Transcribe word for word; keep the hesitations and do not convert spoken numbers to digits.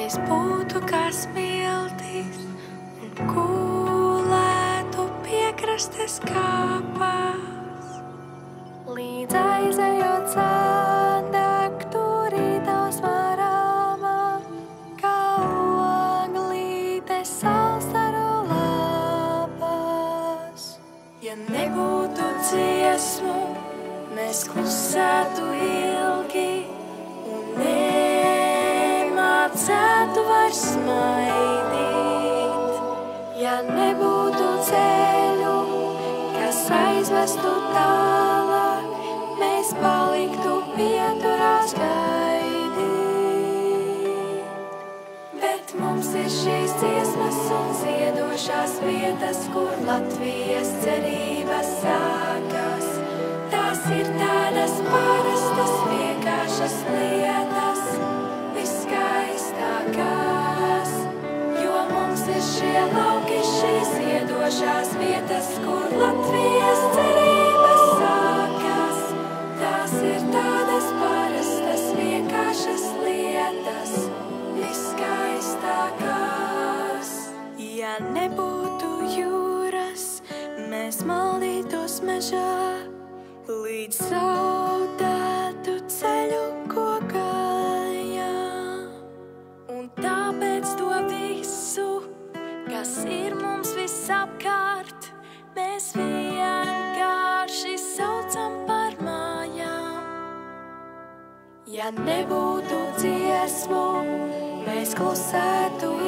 mēs būtu kā smiltis un gulētu piekrastes kāpās. Līdz aizejot sāndektu rītās varāmā, kā oglīte salstaru lapās. Ja nebūtu dziesmu, mēs klusētu ilgi un nemācētu vairs smaidīt. Ja nebūtu ceļu, kas aizvestu tālāk, mēs paliktu pieturās gaidīt. Bet mums ir šīs dziesmas un ziedošās vietas, kur Latvijas cerības sākas. Tās ir tādas parastas, vienkāršas lietas, viskaistākās. Jo mums ir šie lauki, šīs ziedošās vietas, kur Latvijas cerības sākas. Tās ir tādas parastas, vienkāršas lietas, viskaistākās. Ja nebūtu jūras, mēs maldītos mežā, līdz zaudētu ceļu kokājām. Un tāpēc to visu, kas ir mums visapkārt, mēs vienkārši saucam par mājām. Ja nebūtu dziesmu, mēs klusētu